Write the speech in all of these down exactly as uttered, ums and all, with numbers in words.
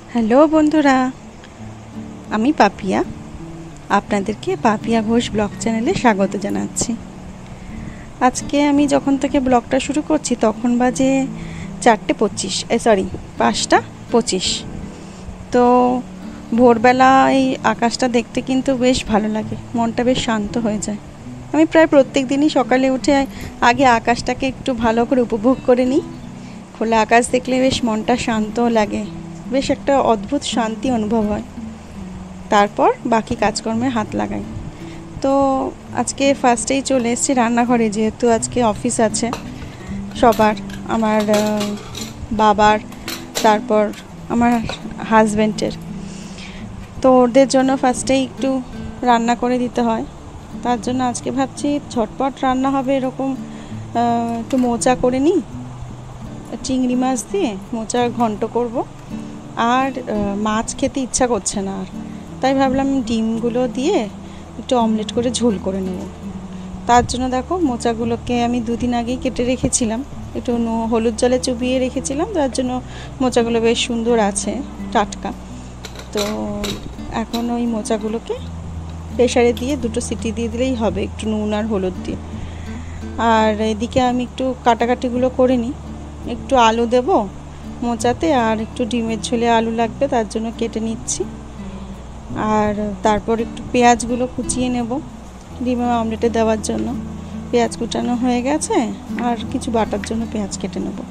Hello বন্ধুরা, আমি পাপিয়া। আপনাদেরকে পাপিয়া ঘোষ ব্লগ চ্যানেলে স্বাগত জানাচ্ছি। আজকে আমি যখন থেকে ব্লগটা শুরু করছি তখন বাজে চারটে পঁচিশ এ সরি পাঁচটা পঁচিশ। তো ভোরবেলা এই আকাশটা দেখতে কিন্তু বেশ ভালো লাগে, মনটা বেশ শান্ত হয়ে যায়। আমি প্রায় প্রত্যেক দিনই সকালে উঠে আগে আকাশটাকে একটু ভালো করে উপভোগ করে নিই। খোলা আকাশ দেখলে বেশ মনটা শান্ত লাগে, বেশ একটা অদ্ভুত শান্তি অনুভব হয়। তারপর বাকি কাজকর্মে হাত লাগাই। তো আজকে ফার্স্টেই চলে এসেছি রান্নাঘরে, যেহেতু আজকে অফিস আছে সবার, আমার বাবার, তারপর আমার হাজব্যান্ডের। তো ওদের জন্য ফার্স্টেই একটু রান্না করে দিতে হয়। তার জন্য আজকে ভাবছি ঝটপট রান্না হবে, এরকম একটু মোচা করে নিই, চিংড়ি মাছ দিয়ে মোচার ঘন্ট করব। আর মাছ খেতে ইচ্ছা করছে না, আর তাই ভাবলাম ডিমগুলো দিয়ে একটু অমলেট করে ঝোল করে নেব। তার জন্য দেখো মোচাগুলোকে আমি দুদিন আগেই কেটে রেখেছিলাম, একটু হলুদ জলে চুবিয়ে রেখেছিলাম, তার জন্য মোচাগুলো বেশ সুন্দর আছে, টাটকা। তো এখন ওই মোচাগুলোকে প্রেসারে দিয়ে দুটো সিটি দিয়ে দিলেই হবে, একটু নুন আর হলুদ দিয়ে। আর এদিকে আমি একটু কাটাকাটিগুলো করে নিই। একটু আলু দেবো মোচাতে, আর একটু ডিমের ঝোলে আলু লাগবে, তার জন্য কেটে নিচ্ছি। আর তারপর একটু পেঁয়াজগুলো কুচিয়ে নেব ডিমের অমলেটে দেওয়ার জন্য। পেঁয়াজ কুচানো হয়ে গেছে, আর কিছু বাটার জন্য পেঁয়াজ কেটে নেব।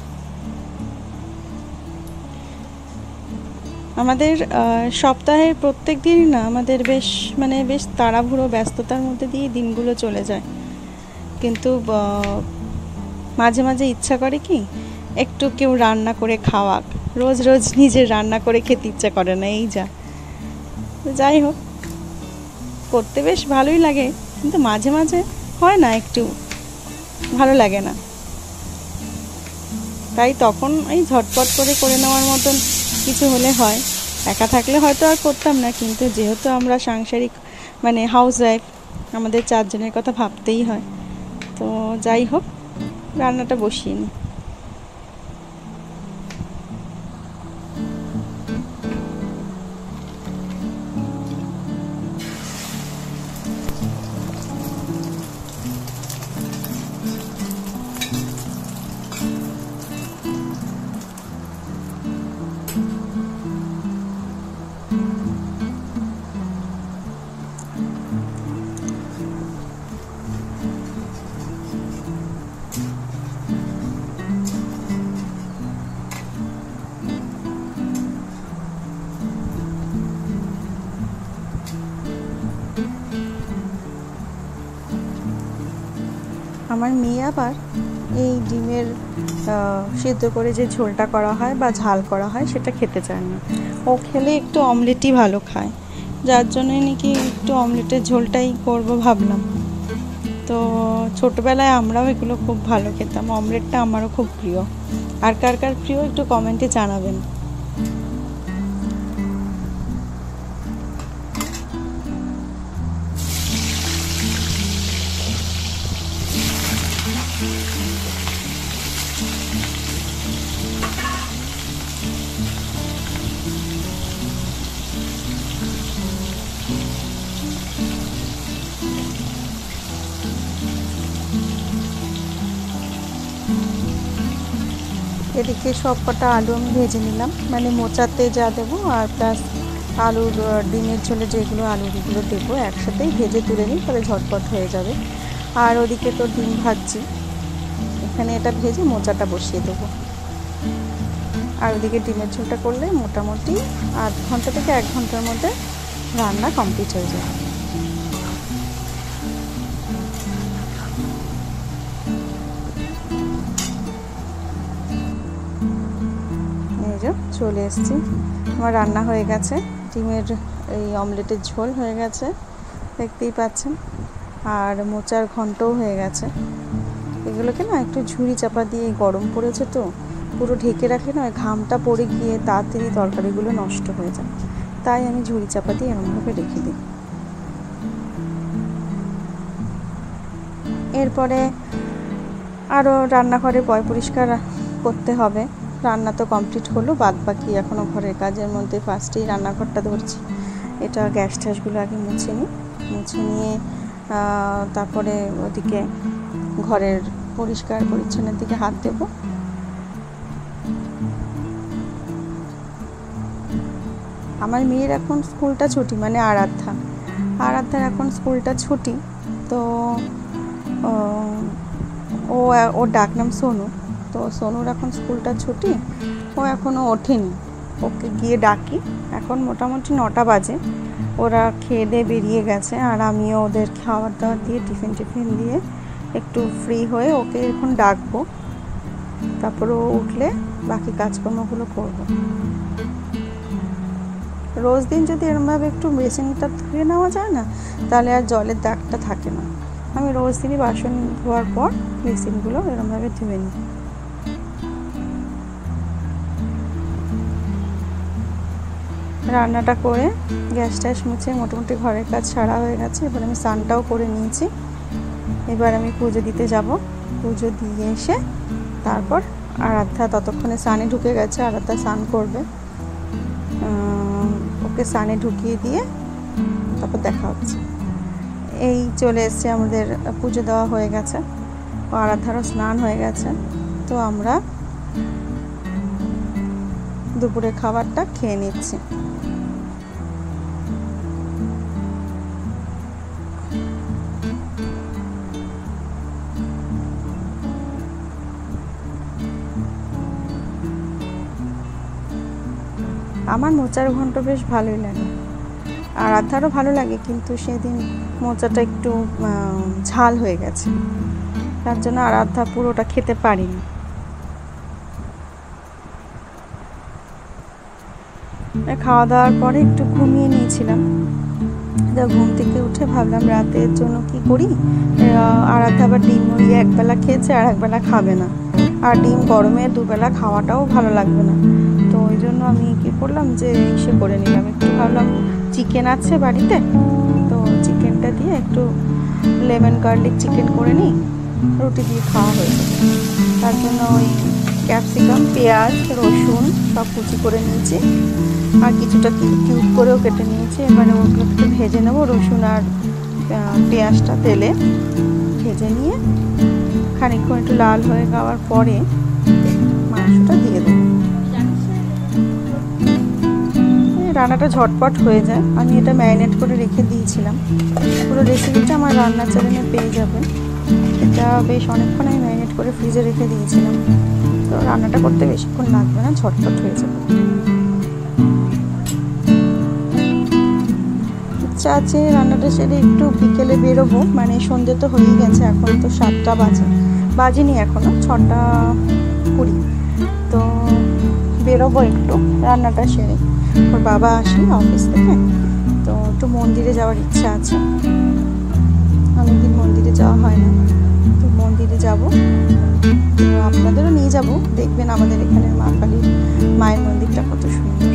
আমাদের সপ্তাহের প্রত্যেক দিনই না আমাদের বেশ মানে বেশ তাড়াহুড়ো ব্যস্ততার মধ্যে দিয়ে দিনগুলো চলে যায়, কিন্তু মাঝে মাঝে ইচ্ছা করে কি একটু কেউ রান্না করে খাওয়াক। রোজ রোজ নিজের রান্না করে খেতে ইচ্ছা করে না, এই যা। যাই হোক, করতে বেশ ভালোই লাগে, কিন্তু মাঝে মাঝে হয় না, একটু ভালো লাগে না। তাই তখন এই ঝটপট করে করে নেওয়ার মতন কিছু হলে হয়। একা থাকলে হয়তো আর করতাম না, কিন্তু যেহেতু আমরা সাংসারিক মানে হাউস ওয়াইফ, আমাদের চারজনের কথা ভাবতেই হয়। তো যাই হোক, রান্নাটা বসিয়ে নিই। আমার মেয়ে আবার এই ডিমের সিদ্ধ করে যে ঝোলটা করা হয় বা ঝাল করা হয় সেটা খেতে চায় না। ও খেলে একটু অমলেটই ভালো খায়, যার জন্যই নাকি একটু অমলেটের ঝোলটাই করব ভাবলাম। তো ছোটোবেলায় আমরাও এগুলো খুব ভালো খেতাম, অমলেটটা আমারও খুব প্রিয়। আর কার কার প্রিয় একটু কমেন্টে জানাবেন। এদিকে সব কটা আলু আমি ভেজে নিলাম, মানে মোচাতে যা দেবো আর প্লাস আলুর ডিমের ঝোলে যেগুলো আলুগুলো দেবো একসাথেই ভেজে তুলে নিই, তাহলে ঝটপট হয়ে যাবে। আর ওদিকে তো ডিম ভাজছি, এখানে এটা ভেজে মোচাটা বসিয়ে দেবো। আর ওদিকে ডিমের ঝোলটা করলে মোটামুটি আধ ঘন্টা থেকে এক ঘন্টার মধ্যে রান্না কমপ্লিট হয়ে যায়। চলে এসেছি, আমার রান্না হয়ে গেছে, ডিমের এই অমলেটের ঝোল হয়ে গেছে দেখতেই পাচ্ছেন, আর মোচার ঘন্টও হয়ে গেছে। এগুলোকে না একটু ঝুড়ি চাপা দিয়ে, গরম পড়েছে তো পুরো ঢেকে রাখলে না ঘামটা পড়ে গিয়ে তাড়াতাড়ি তরকারিগুলো নষ্ট হয়ে যায়, তাই আমি ঝুড়ি চাপা দিয়ে এরকমভাবে রেখে দিই। এরপরে আরও রান্নাঘরে পয় পরিষ্কার করতে হবে, রান্না তো কমপ্লিট হলো, বাদ বাকি এখনও ঘরের কাজের মধ্যে ফার্স্টেই রান্নাঘরটা ধরছি। এটা গ্যাস ট্যাসগুলো আগে মুছে নিই, মুছে নিয়ে তারপরে ওদিকে ঘরের পরিষ্কার পরিচ্ছন্নের দিকে হাত দেব। আমার মেয়ের এখন স্কুলটা ছুটি, মানে আরাধ্যা আরাধ্যার এখন স্কুলটা ছুটি, তো ও ওর ডাকনাম সোনু। তো সোনুর এখন স্কুলটা ছুটি, ও এখনও ওঠেনি, ওকে গিয়ে ডাকি। এখন মোটামুটি নটা বাজে, ওরা খেয়ে দিয়ে বেরিয়ে গেছে, আর আমিও ওদের খাবার দাবার দিয়ে টিফিন টিফিন দিয়ে একটু ফ্রি হয়ে ওকে এখন ডাকবো। তারপর ও উঠলে বাকি কাজকর্মগুলো করবো। রোজ দিন যদি এরমভাবে একটু বেসিনটা ধুয়ে নেওয়া যায় না, তাহলে আর জলের দাগটা থাকে না। আমি রোজ দিনই বাসন ধোয়ার পর বেসিনগুলো এরমভাবে ধুয়ে নিই। রান্নাটা করে গ্যাস ট্যাস মুছে মোটামুটি ঘরের কাজ সারা হয়ে গেছে। এবার আমি স্নানটাও করে নিয়েছি। এবার আমি পুজো দিতে যাব। পুজো দিয়ে এসে তারপর আরাধ্যা ততক্ষণে স্নানে ঢুকে গেছে, আরাধ্যা স্নান করবে। ওকে স্নানে ঢুকিয়ে দিয়ে তারপর দেখা হচ্ছে। এই চলে এসছে, আমাদের পুজো দেওয়া হয়ে গেছে, ও আরাধ্যারও স্নান হয়ে গেছে। তো আমরা দুপুরে খাবারটা খেয়ে নিচ্ছি। আমার মোচার ঘন্ট বেশ ভালোই লাগে, আর আরাধ্যারও ভালো লাগে, কিন্তু সেদিন মোচাটা একটু ঝাল হয়ে গেছে, তার জন্য আরাধ্যা পুরোটা খেতে পারিনি। খাওয়া দাওয়ার পরে একটু ঘুমিয়ে নিয়েছিলাম। ঘুম থেকে উঠে ভাবলাম রাতের জন্য কি করি। আরাধ্যা আবার ডিম ওই একবেলা খেয়েছে, আর একবেলা খাবে না, আর ডিম গরমে দুবেলা খাওয়াটাও ভালো লাগবে না। তো ওই জন্য আমি কী করলাম যে ইসে করে নিলাম, একটু ভাবলাম চিকেন আছে বাড়িতে, তো চিকেনটা দিয়ে একটু লেমন গার্লিক চিকেন করে নিই, রুটি দিয়ে খাওয়া হয়ে যাবে। তার জন্য ওই ক্যাপসিকাম, পেঁয়াজ, রসুন সব কুচি করে নিয়েছি, আর কিছুটা কিউব করেও কেটে নিয়েছি। এবারে ওগুলোকে ভেজে নেবো, রসুন আর পেঁয়াজটা তেলে ভেজে নিয়ে খানিকক্ষণ একটু লাল হয়ে যাওয়ার পরে মাংসটা দিয়ে দেবো। রান্নাটা ঝটপট হয়ে যায়। আমি এটা ম্যারিনেট করে রেখে দিয়েছিলাম, পুরো রেসিপিটা আমার রান্নার চ্যানেলে পেয়ে যাবেন। এটা বেশ অনেকক্ষণ আমি ম্যারিনেট করে ফ্রিজে রেখে দিয়েছিলাম, তো রান্নাটা করতে বেশিক্ষণ লাগবে না, ঝটপট হয়ে যাবে। ইচ্ছা আছে রান্নাটা সেরে একটু বিকেলে বেরোবো, মানে সন্ধ্যে তো হয়েই গেছে, এখন তো সাতটা বাজে, বাজেনি এখনও, ছটা কুড়ি। তো বেরোবো একটু রান্নাটা সেরে, ওর বাবা আসি অফিস থেকে, তো একটু মন্দিরে যাওয়ার ইচ্ছা আছে। অনেকদিন মন্দিরে যাওয়া হয় না, তো মন্দিরে যাব। তো আপনাদেরও নিয়ে যাব, দেখবেন আমাদের এখানের মা কালীর মায়ের মন্দিরটা কত সুন্দর।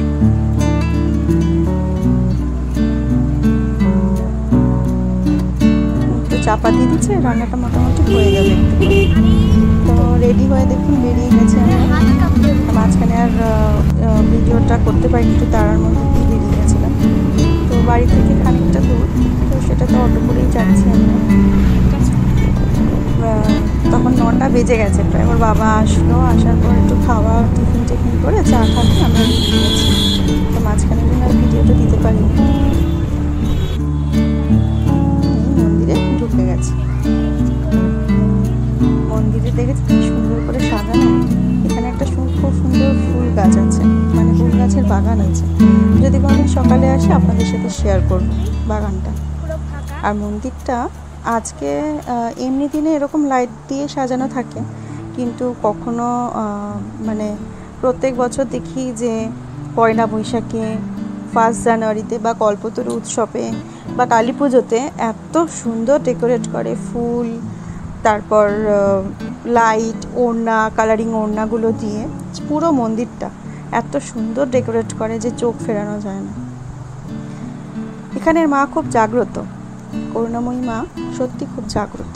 একটু চাপা দিয়ে দিচ্ছে, রান্নাটা মোটামুটি হয়ে যাবে একটু। তো রেডি হয়ে দেখুন বেরিয়ে গেছে। আমরা মাঝখানে আর ভিডিওটা করতে পারি, একটু তাড়ার মধ্যে দিয়ে বেরিয়ে গেছিলাম। তো বাড়ি থেকে খানিকটা দূর, তো সেটা তো অটো করেই যাচ্ছি আমরা। তখন নটা বেজে গেছে প্রায়। ওর বাবা আসলো, আসার পর একটু খাওয়া টিফিন টিফিন করে চা খাতে আমরা বেরিয়ে গেছি। তো মাঝখানে জন্য আর ভিডিওটা দিতে পারিনি। মন্দিরে ঢুকে গেছি। মন্দিরে দেখেছি কি সুন্দর করে সাজানো। এখানে একটা খুব সুন্দর ফুল গাছ আছে, মানে ফুল গাছের বাগান আছে। যদি কোনোদিন সকালে আসে আপনাদের সাথে শেয়ার করব বাগানটা। আর মন্দিরটা আজকে এমনি দিনে এরকম লাইট দিয়ে সাজানো থাকে, কিন্তু কখনো মানে প্রত্যেক বছর দেখি যে পয়লা বৈশাখে, ফার্স্ট জানুয়ারিতে বা কল্পতরু উৎসবে বা কালী পুজোতে এত সুন্দর ডেকোরেট করে ফুল, তারপর লাইট, ওড়না, কালারিং ওড়নাগুলো দিয়ে পুরো মন্দিরটা এত সুন্দর ডেকোরেট করে যে চোখ ফেরানো যায় না। এখানের মা খুব জাগ্রত, করুণাময়ী মা সত্যি খুব জাগ্রত।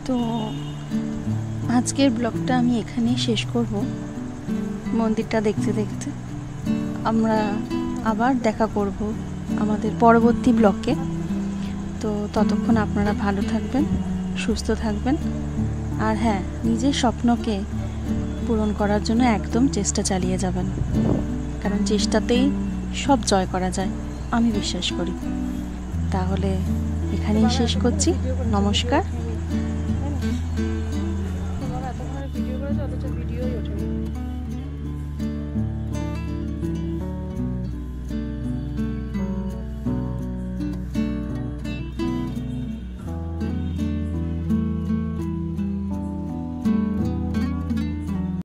তো আজকের ব্লগটা আমি এখানেই শেষ করব। মন্দিরটা দেখতে দেখতে আমরা আবার দেখা করব আমাদের পরবর্তী ব্লগে। তো ততক্ষণ আপনারা ভালো থাকবেন, সুস্থ থাকবেন, আর হ্যাঁ, নিজের স্বপ্নকে পূরণ করার জন্য একদম চেষ্টা চালিয়ে যাবেন, কারণ চেষ্টাতেই সব জয় করা যায়, আমি বিশ্বাস করি। তাহলে এখানেই শেষ করছি। নমস্কার।